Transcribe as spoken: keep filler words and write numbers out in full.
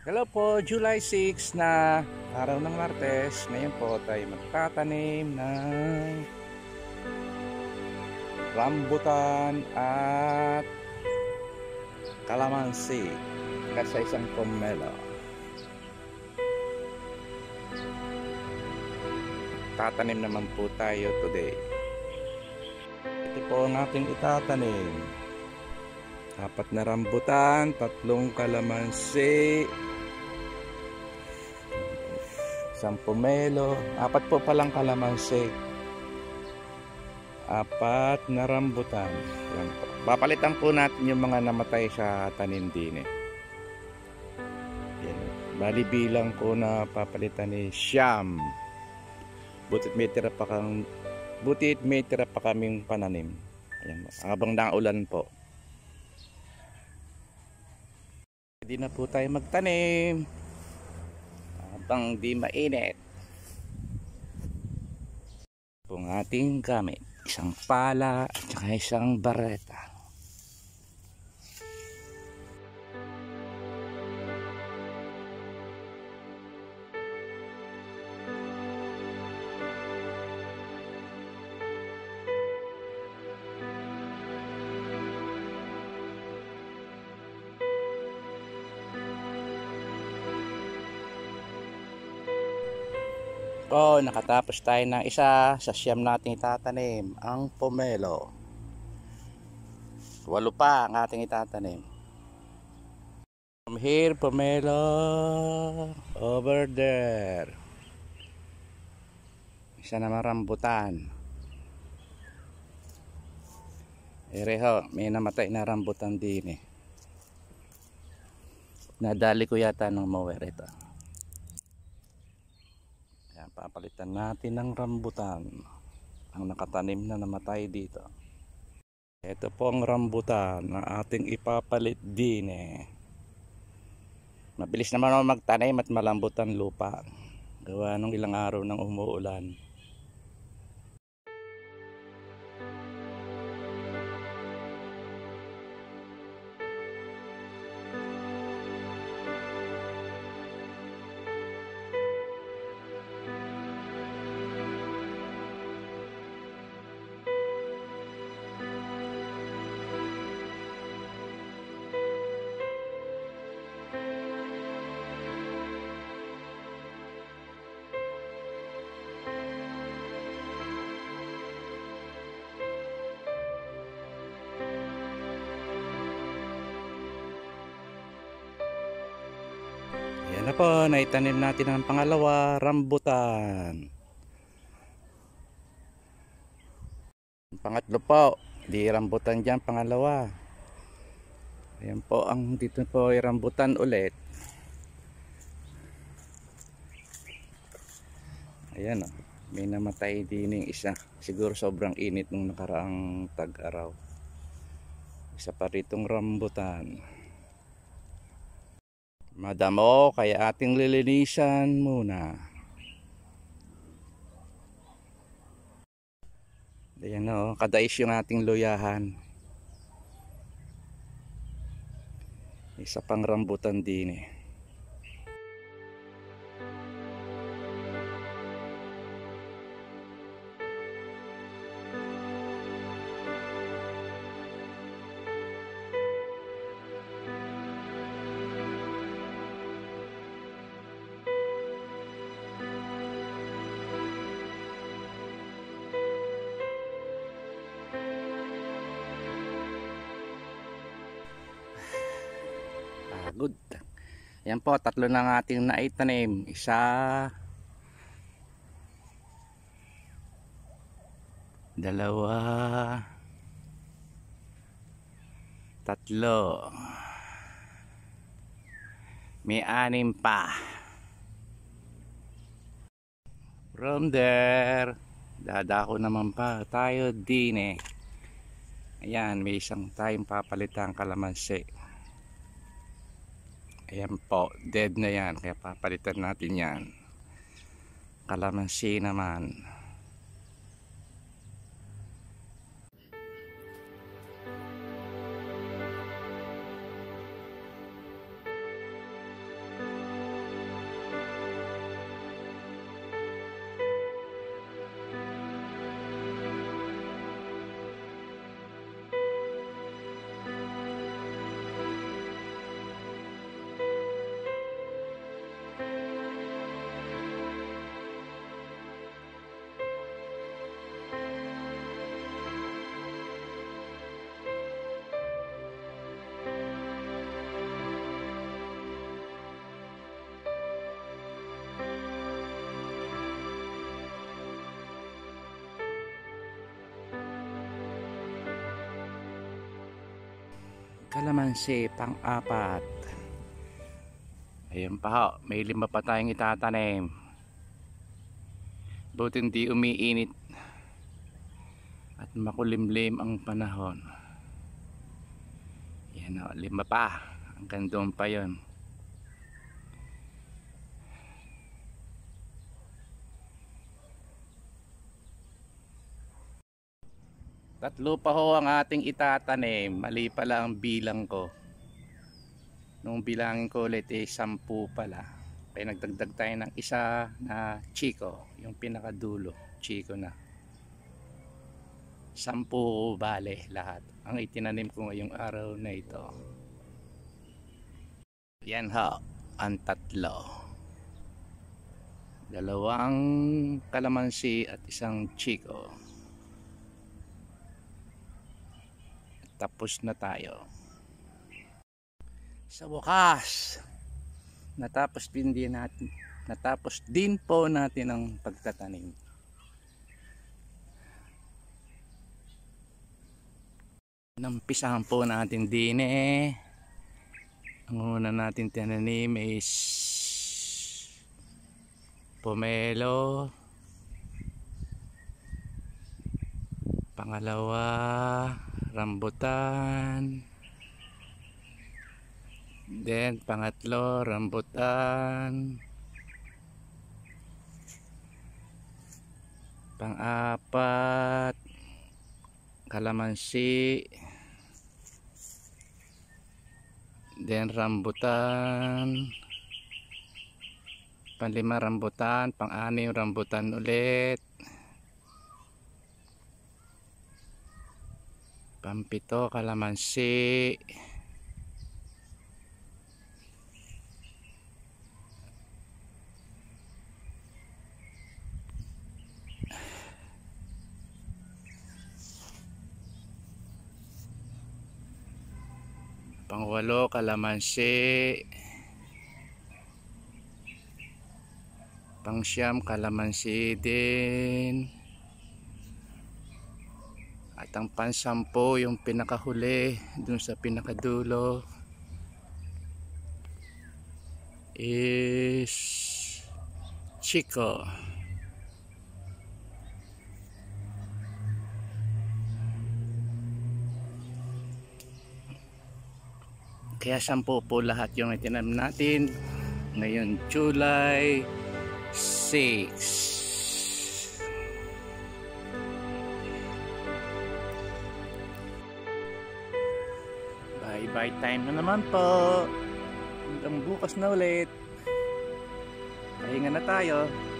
Hello po, July six na araw ng Martes. Ngayon po tayo magtatanim ng rambutan at kalamansi sa isang pomelo. Tatanim naman po tayo today. Ito po ang ating itatanim. Apat na rambutan, tatlong kalamansi, isang pomelo, apat po palang kalamansi, apat na rambutan. Yan po. Papalitan po natin yung mga namatay sa tanim din eh. Yan. Bali bilang ko na papalitan ni siyam. Butit may tira pa kang butit may tira pa kaming pananim. Ayan, habang naulan po. Hindi na po tayo magtanim habang di mainit. Itong ating gamit, isang pala at saka isang bareta. Oh, nakatapos tayo ng isa sa siyam nating itatanim, ang pomelo. Walo pa ang ating itatanim. From here, pomelo, over there. Isa naman rambutan. Ereho, may namatay na rambutan din eh. Nadali ko yata ng mower ito. Papalitan natin ng rambutan ang nakatanim na namatay dito. Ito po ang rambutan na ating ipapalit din eh. Mabilis naman ako magtanim at malambot ang lupa gawa ng ilang araw ng umuulan. Yan na po, naitanim natin ang pangalawa, rambutan. Pangatlo po, di rambutan dyan, pangalawa. Ayan po, ang dito po ay rambutan ulit. Ayan o, may namatay din yung isa. Siguro sobrang init nung nakaraang tag-araw. Isa pa ritong rambutan. Madamo, kaya ating lilinisan muna. Ayan o, kadais yung ating luyahan. Isa pang rambutan din eh. Good. Yan po, tatlo na ating naitanim. Isa, dalawa, tatlo. May anim pa. From there, dadako naman pa tayo din eh. Ayan, may isang tayong papalitang kalamansi. Ayan po, dead na yan, kaya papalitan natin yan. Kalamansi naman. Kalamansi pang-apat. Ayun pa ho, may lima pa tayong itatanim. Buti hindi umiinit at makulimlim ang panahon. Yan o, lima pa. Hanggang doon pa yun. Tatlo pa ho ang ating itatanim. Mali pala ang bilang ko. Nung bilangin ko ulit eh sampu pala. Kaya nagdagdag tayo ng isa na Chico. Yung pinakadulo. Chico na. Sampu bale lahat. Ang itinanim ko ngayong araw na ito. Yan ho. Ang tatlo. Dalawang kalamansi at isang Chico. Tapos na tayo. Sa wakas, natapos din din natin, natapos din po natin ang pagtatanim. Nampisahan po natin din eh. Ang una natin tinanim is pomelo. Pangalawa, rambutan. Then pangatlo, rambutan. Pang-apat, kalamansi. Then rambutan. Panlima, rambutan. Pang-anim, rambutan ulit. Pampito, kalamansi. Pangwalo, kalamansi. Pangsyam, kalamansi din. At ang pansampo, yung pinakahuli dun sa pinakadulo is Chico. Kaya sampo po lahat yung itinanim natin ngayon July sixth. Bye-bye time na naman po. Hanggang bukas na ulit. Pahinga na tayo.